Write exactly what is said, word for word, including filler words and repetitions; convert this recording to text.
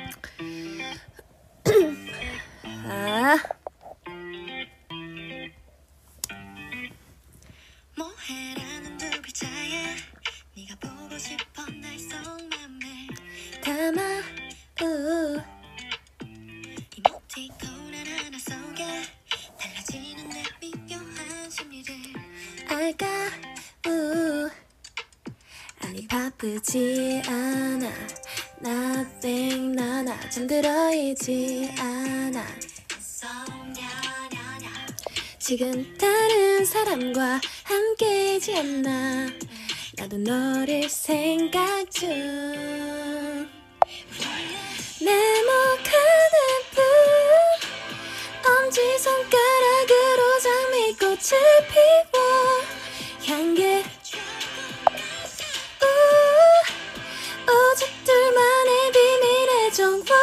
아. 뭐해라는 두 글자에 네가 보고 싶어 날 속맘에 담아 우 이모티콘 하나하나 속에 달라지는 내 미묘한 심리를 알까 우 아니 바쁘지 않아 Nothing 나나 잠들어 있지 않아 지금 다른 사람과 함께지 않나 나도 너를 생각 중 네모칸 품 엄지손가락으로 장미꽃을 피워 향기 우 오직 둘만의 비밀의 정보